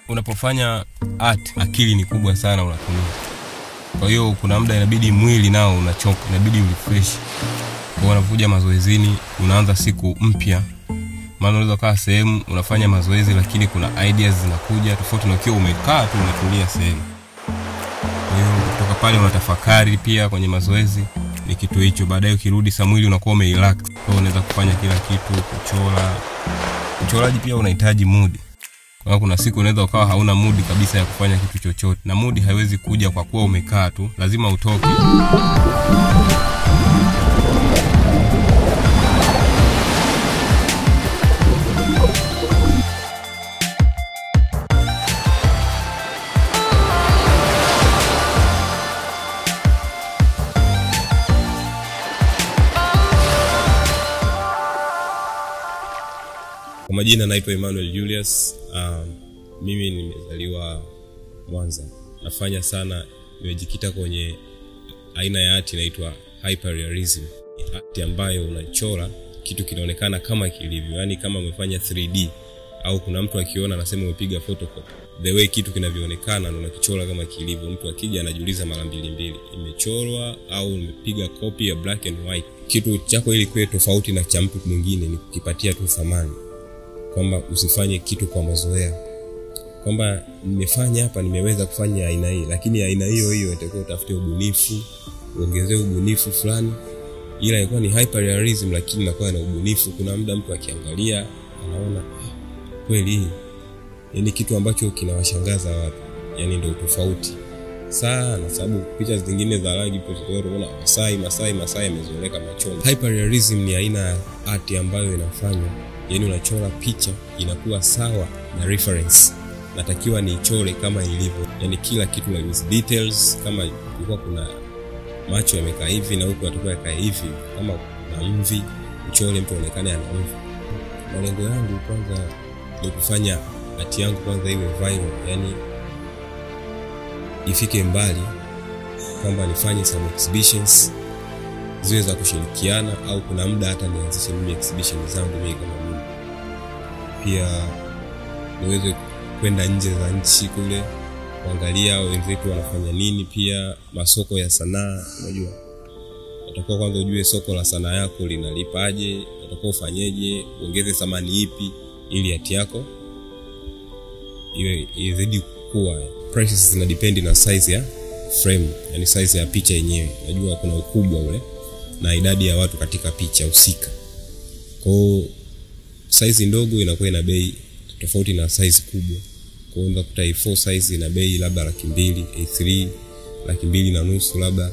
Unapofanya art, akili ni kubwa sana unatumia. Kwa hiyo kuna muda inabidi mwili nao unachoka, inabidi urefresh. Kwa unapokuja mazoezini, unaanza siku mpya. Maana unaweza kaa sehemu unafanya mazoezi lakini kuna ideas zinakuja tofauti na ukiwa umekaa tu unatulia sehemu. Kwa hiyo kutoka pale unatafakari pia kwenye mazoezi ni kitu hicho. Baadaye ukirudi sa mwili unakuwa umerelax. Kwa hiyo unaweza kufanya kila kitu, kuchora. Uchoraji pia unahitaji mood. Kwa kuna siku unaweza ukawa hauna mood kabisa ya kufanya kitu chochote. Na mood haiwezi kuja kwa kuwa umekaa tu, lazima utoke. Kwa majina naitwa Emmanuel Julius. Mimi nimezaliwa Mwanza. Nafanya sana, nimejikita kwenye aina ya art inaitwa hyperrealism. Art ambayo unachora kitu kinaonekana kama kilivyo, yani kama umefanya 3D au kuna mtu akiona anasema umepiga photocopy. The way kitu kinavyoonekana ndio unakichora kama kilivyo. Mtu akija anajiuliza mara mbili, imechorwa au umepiga copy ya black and white. Kitu chako ili kiwe tofauti na cha mtu mwingine ni kukipatia tu thamani. Kwamba usifanye kitu kwa mazoea. Kwamba nimefanya hapa, nimeweza kufanya aina hii, lakini aina hiyo hiyo itakuwa utafute ubunifu, uongezee ubunifu fulani. Ila ilikuwa ni hyperrealism lakini inakuwa na ubunifu. Kuna muda mtu akiangalia anaona kweli ni kitu ambacho kinawashangaza watu. Yani ndio tofauti sana, sababu picha zingine za rangi pototo unaona Masai amezoeleka machoni. Hyperrealism ni aina ya art ambayo inafanya yani unachora picha inakuwa sawa na reference. Natakiwa niichore kama ilivyo. Yani kila kitu na details, kama ilikuwa kuna macho yamekaa hivi na huko atakuwa yakaa hivi, kama na mvi uchore mtu aonekane ana mvi. Malengo yangu kwanza ni kufanya art yangu kwanza iwe viral, yani ifike mbali, kwamba nifanye some exhibitions ziwe za kushirikiana au kuna muda hata nianzishe mimi exhibition zangu mimi kama mimi. Pia niweze kwenda nje za nchi kule kuangalia wenzetu wanafanya nini. Pia masoko ya sanaa, unajua utakuwa kwanza ujue soko la sanaa yako linalipaje, utakuwa ufanyeje, ongeze thamani ipi ili art yako iwe izidi kukua. Prices zina depend na size ya frame, yani size ya picha yenyewe. Unajua kuna ukubwa ule na idadi ya watu katika picha husika. Kwa size ndogo inakuwa ina bei tofauti na size kubwa. Kwa hiyo unakuta A4 size ina bei labda 200,000, A3 250,000 labda,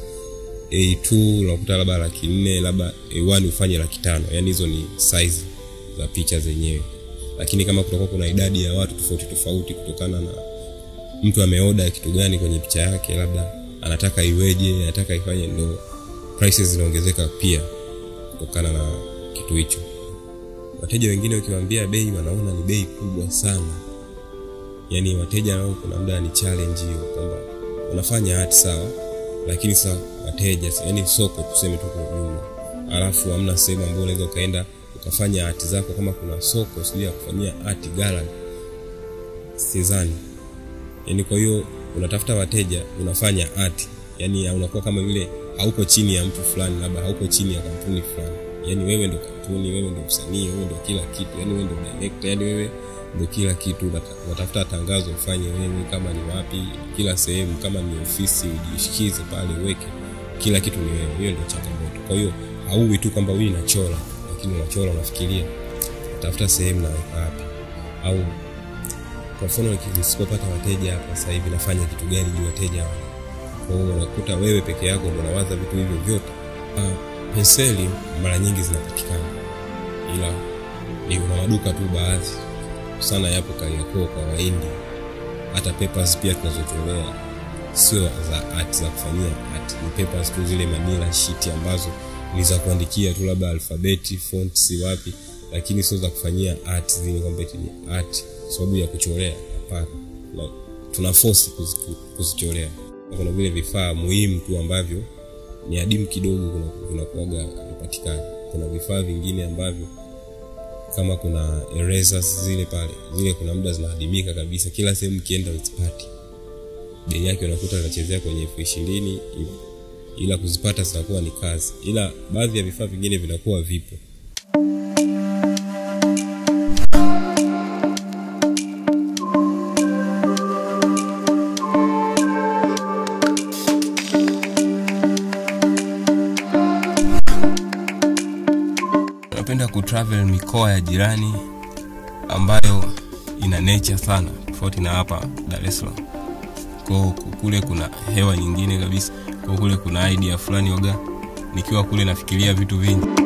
A2 unakuta labda 400,000, labda A1 ufanye 500,000. Yani hizo ni size za picha zenyewe. Lakini kama kutakuwa kuna idadi ya watu tofauti kutokana na mtu ameorder kitu gani kwenye picha yake, labda anataka iweje, anataka ifanye, ndio prices zinaongezeka pia kutokana na kitu hicho. Wateja wengine ukiwaambia bei wanaona ni bei kubwa sana. Yani wateja wao kuna muda ni challenge hiyo, kwamba unafanya art sawa lakini sasa wateja, yani soko tuseme tu kwa ujumla, alafu hamna sehemu ambayo unaweza kaenda ukafanya art zako. Kama kuna soko sio ya kufanyia art gallery sizani. Yani kwa hiyo unatafuta wateja, unafanya art, yani unakuwa kama vile hauko chini ya mtu fulani, labda hauko chini ya kampuni fulani. Yani wewe ndio kampuni, wewe ndio msanii, wewe ndio kila kitu. Yani wewe ndio director, yani wewe ndio kila kitu. Unatafuta tangazo ufanye wewe, kama ni wapi, kila sehemu, kama ni ofisi ujishikize pale uweke kila kitu ni wewe. Hiyo ndio changamoto. Kwa hiyo hauwi tu kwamba wewe unachora, lakini unachora unafikiria utafuta sehemu na wapi. Au kwa mfano nisipopata wateja hapa sasa hivi nafanya kitu gani ili wateja wao. Kwa hiyo unakuta wewe peke yako ndio unawaza vitu hivyo vyote. Penseli mara nyingi zinapatikana, ila ni una maduka tu baadhi sana yapo Kariakoo kwa Wahindi. Hata papers pia tunazotolea sio za art za kufanyia art, ni papers tu zile manila sheet ambazo ni za kuandikia tu labda alfabeti, fonts wapi, lakini sio za kufanyia art zile kwamba ni art sababu ya kuchorea. Hapana, tuna force kuzichorea. Kuna vile vifaa muhimu tu ambavyo ni adimu kidogo kunakuaga kupatikana. Kuna vifaa vingine ambavyo kama kuna erasers zile pale, zile kuna muda zinahadimika kabisa, kila sehemu kienda uzipati. Bei yake unakuta anachezea kwenye 20,000 ila kuzipata zinakuwa ni kazi. Ila baadhi ya vifaa vingine vinakuwa vipo. Napenda kutravel mikoa ya jirani ambayo ina nature sana, tofauti na hapa Dar es Salaam. Kwa kule kuna hewa nyingine kabisa. Kwa kule kuna idea fulani waga, nikiwa kule nafikiria vitu vingi.